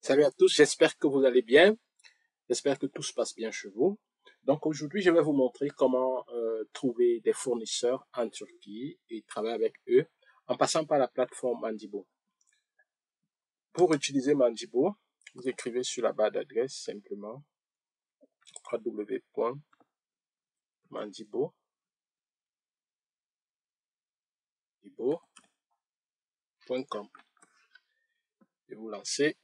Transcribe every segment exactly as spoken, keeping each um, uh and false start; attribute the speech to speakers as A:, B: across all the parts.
A: Salut à tous, j'espère que vous allez bien. J'espère que tout se passe bien chez vous. Donc aujourd'hui, je vais vous montrer comment euh, trouver des fournisseurs en Turquie et travailler avec eux en passant par la plateforme Mandibo. Pour utiliser Mandibo, vous écrivez sur la barre d'adresse simplement w w w point mandibo point com et vous lancez.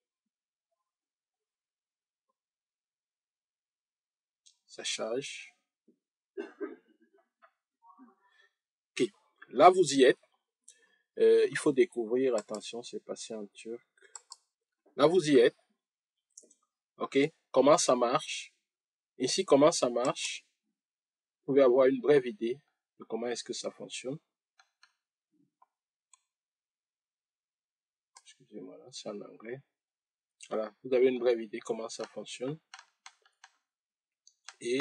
A: Ça charge. Ok, là vous y êtes. Euh, il faut découvrir, attention, c'est passé en turc. Là vous y êtes. Ok, comment ça marche? Ici, comment ça marche? Vous pouvez avoir une brève idée de comment est-ce que ça fonctionne. Excusez-moi, là, c'est en anglais. Voilà, vous avez une brève idée comment ça fonctionne. Et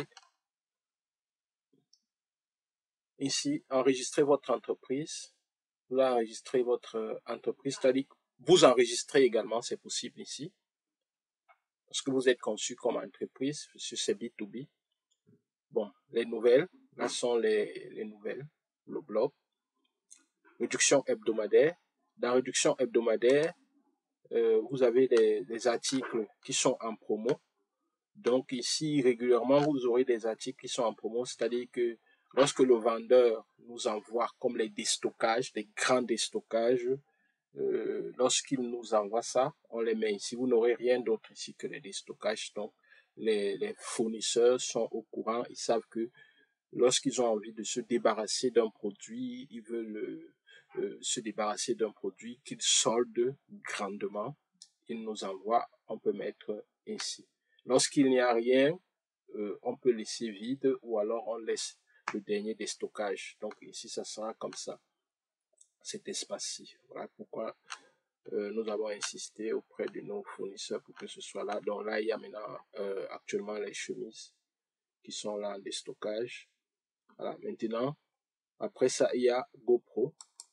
A: ici, enregistrez votre entreprise. Vous enregistrez votre entreprise, c'est-à-dire vous enregistrez également, c'est possible ici. Parce que vous êtes conçu comme entreprise, sur c'est B deux B. Bon, les nouvelles, là sont les, les nouvelles, le blog. Réduction hebdomadaire. Dans réduction hebdomadaire, euh, vous avez des, des articles qui sont en promo. Donc ici, régulièrement, vous aurez des articles qui sont en promo, c'est-à-dire que lorsque le vendeur nous envoie comme les déstockages, les grands déstockages, euh, lorsqu'il nous envoie ça, on les met ici. Vous n'aurez rien d'autre ici que les déstockages. Donc les, les fournisseurs sont au courant, ils savent que lorsqu'ils ont envie de se débarrasser d'un produit, ils veulent euh, se débarrasser d'un produit qu'ils soldent grandement, ils nous envoient, on peut mettre ici. Lorsqu'il n'y a rien, euh, on peut laisser vide ou alors on laisse le dernier déstockage. Donc ici, ça sera comme ça, cet espace-ci. Voilà pourquoi euh, nous avons insisté auprès de nos fournisseurs pour que ce soit là. Donc là, il y a maintenant euh, actuellement les chemises qui sont là en déstockage. Voilà, maintenant, après ça, il y a GoPro.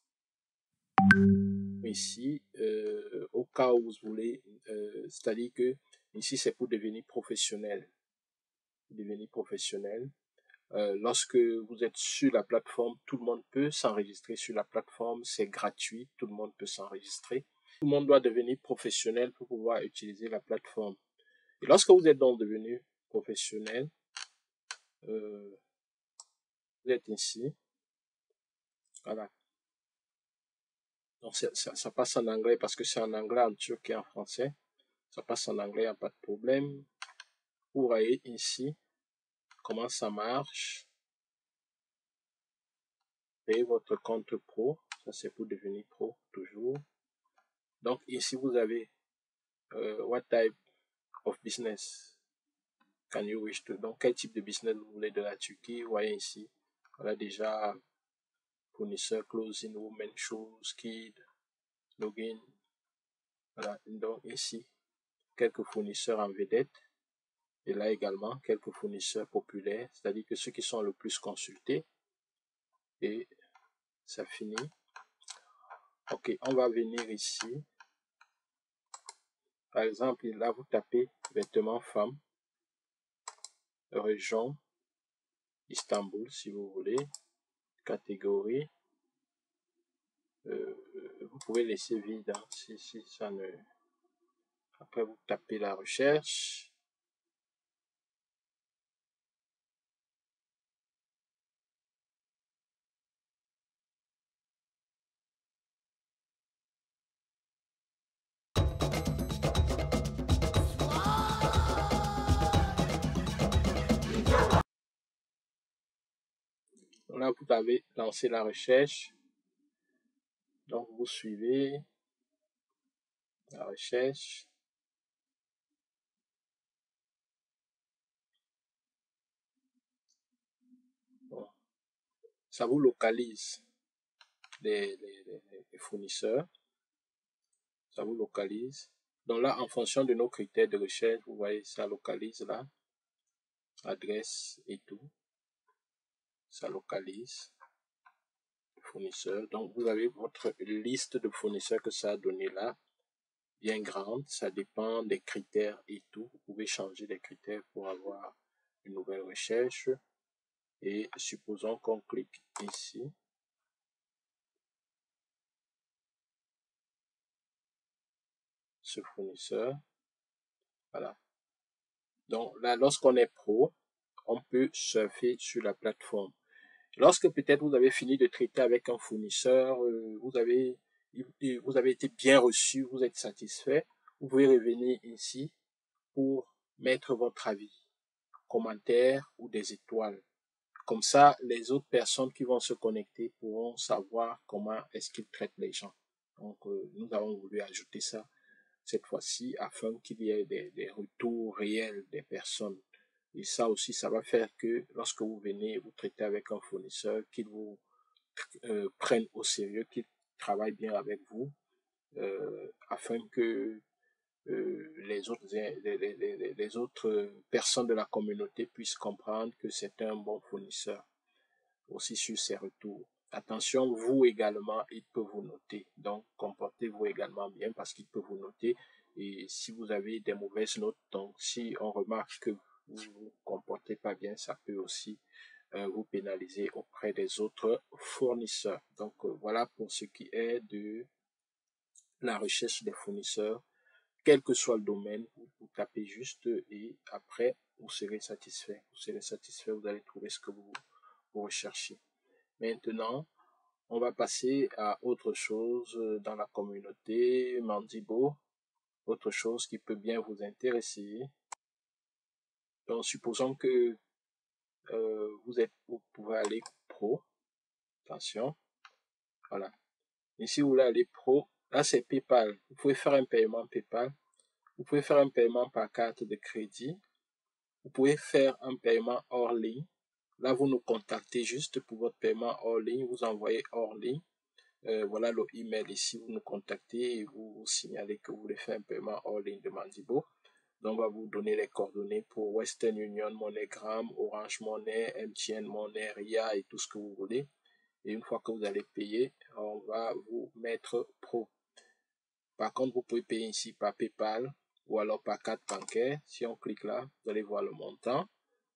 A: Ici, euh, au cas où vous voulez, euh, c'est-à-dire que ici, c'est pour devenir professionnel. Devenir professionnel. Euh, lorsque vous êtes sur la plateforme, tout le monde peut s'enregistrer sur la plateforme, c'est gratuit, tout le monde peut s'enregistrer. Tout le monde doit devenir professionnel pour pouvoir utiliser la plateforme. Et lorsque vous êtes donc devenu professionnel, euh, vous êtes ici. Voilà. Donc ça, ça passe en anglais parce que c'est en anglais, en turc et en français. Ça passe en anglais, il n'y a pas de problème. Vous voyez ici comment ça marche. Créez votre compte pro. Ça, c'est pour devenir pro, toujours. Donc, ici, vous avez uh, what type of business can you wish to. Donc, quel type de business vous voulez de la Turquie. Vous voyez ici, voilà déjà fournisseur, clothing, women, shoes, kids, login. Voilà, donc ici, quelques fournisseurs en vedette. Et là également, quelques fournisseurs populaires, c'est-à-dire que ceux qui sont le plus consultés. Et ça finit. Ok, on va venir ici. Par exemple, là, vous tapez vêtements femmes, région, Istanbul, si vous voulez, catégorie. Euh, vous pouvez laisser vide, hein, si, si ça ne... Après, vous tapez la recherche. Donc là, vous avez lancé la recherche. Donc, vous suivez la recherche. Bon. Ça vous localise les, les, les, les fournisseurs. Ça vous localise. Donc là, en fonction de nos critères de recherche, vous voyez, ça localise là. Adresse et tout. Ça localise. Fournisseurs. Donc, vous avez votre liste de fournisseurs que ça a donné là. bien grande. Ça dépend des critères et tout. Vous pouvez changer les critères pour avoir une nouvelle recherche. Et supposons qu'on clique ici. Ce fournisseur. Voilà. Donc là, lorsqu'on est pro, on peut surfer sur la plateforme. Lorsque peut-être vous avez fini de traiter avec un fournisseur, euh, vous avez vous avez été bien reçu, vous êtes satisfait, vous pouvez revenir ici pour mettre votre avis, commentaire ou des étoiles. Comme ça, les autres personnes qui vont se connecter pourront savoir comment est-ce qu'ils traitent les gens. Donc, euh, nous avons voulu ajouter ça cette fois-ci afin qu'il y ait des, des retours réels des personnes. Et ça aussi, ça va faire que lorsque vous venez vous traiter avec un fournisseur, qu'il vous euh, prenne au sérieux, qu'il travaille bien avec vous, euh, afin que euh, les autres les, les, les, les autres personnes de la communauté puissent comprendre que c'est un bon fournisseur aussi sur ses retours. Attention, vous également, il peut vous noter. Donc, comportez-vous également bien parce qu'il peut vous noter. Et si vous avez des mauvaises notes, donc si on remarque que vous ne vous comportez pas bien, ça peut aussi euh, vous pénaliser auprès des autres fournisseurs. Donc, euh, voilà pour ce qui est de la recherche des fournisseurs. Quel que soit le domaine, vous, vous tapez juste et après, vous serez satisfait. Vous serez satisfait, vous allez trouver ce que vous, vous recherchez. Maintenant, on va passer à autre chose dans la communauté Mandibo, autre chose qui peut bien vous intéresser. Donc, supposons que euh, vous êtes, vous pouvez aller pro. Attention, voilà. Ici, vous voulez aller pro. Là, c'est PayPal. Vous pouvez faire un paiement PayPal. Vous pouvez faire un paiement par carte de crédit. Vous pouvez faire un paiement hors ligne. Là, vous nous contactez juste pour votre paiement hors ligne. Vous envoyez hors ligne. Euh, voilà le email ici, vous nous contactez et vous, vous signalez que vous voulez faire un paiement hors ligne de Mandibo. Donc, on va vous donner les coordonnées pour Western Union, MoneyGram, Orange Money, M T N Money, R I A et tout ce que vous voulez. Et une fois que vous allez payer, on va vous mettre pro. Par contre, vous pouvez payer ici par PayPal ou alors par carte bancaire. Si on clique là, vous allez voir le montant.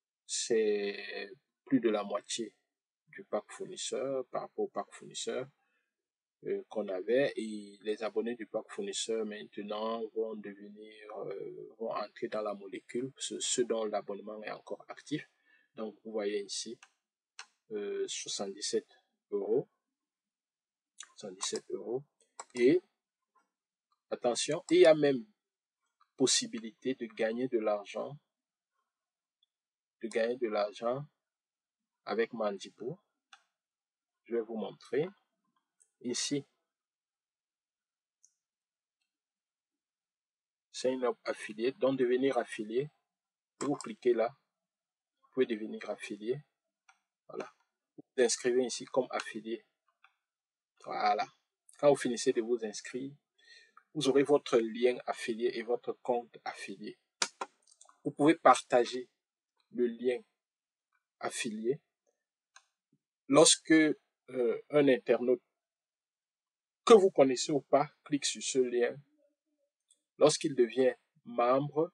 A: C'est plus de la moitié du pack fournisseur par rapport au pack fournisseur euh, qu'on avait. Et les abonnés du pack fournisseur maintenant vont devenir, euh, vont entrer dans la molécule, ceux, ceux dont l'abonnement est encore actif. Donc, vous voyez ici, euh, soixante-dix-sept euros. soixante-dix-sept euros. Et attention, il y a même possibilité de gagner de l'argent, de gagner de l'argent avec Mandibo. Je vais vous montrer. Ici, c'est une offre affiliée. Donc, devenir affilié, vous cliquez là, vous pouvez devenir affilié. Voilà. Vous vous inscrivez ici comme affilié. Voilà. Quand vous finissez de vous inscrire, vous aurez votre lien affilié et votre compte affilié. Vous pouvez partager le lien affilié lorsque euh, un internaute que vous connaissez ou pas clique sur ce lien. Lorsqu'il devient membre,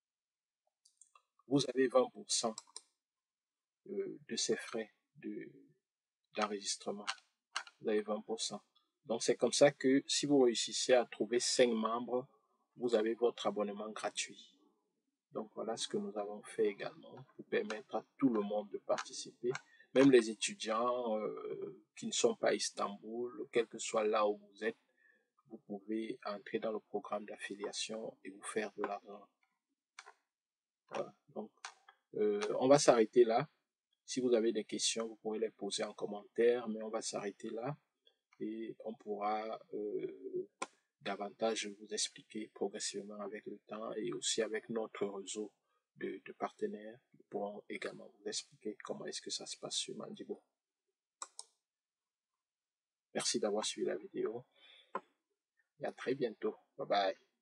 A: vous avez vingt pour cent de, de ses frais de, d'enregistrement. Vous avez vingt pour cent. Donc, c'est comme ça que si vous réussissez à trouver cinq membres, vous avez votre abonnement gratuit. Donc, voilà ce que nous avons fait également pour permettre à tout le monde de participer, même les étudiants euh, qui ne sont pas à Istanbul, quel que soit là où vous êtes, vous pouvez entrer dans le programme d'affiliation et vous faire de l'argent. Voilà. Donc, euh, on va s'arrêter là. Si vous avez des questions, vous pourrez les poser en commentaire, mais on va s'arrêter là et on pourra euh, davantage vous expliquer progressivement avec le temps et aussi avec notre réseau de, de partenaires qui pourront également vous expliquer comment est-ce que ça se passe sur Mandibo. Merci d'avoir suivi la vidéo et à très bientôt. Bye bye.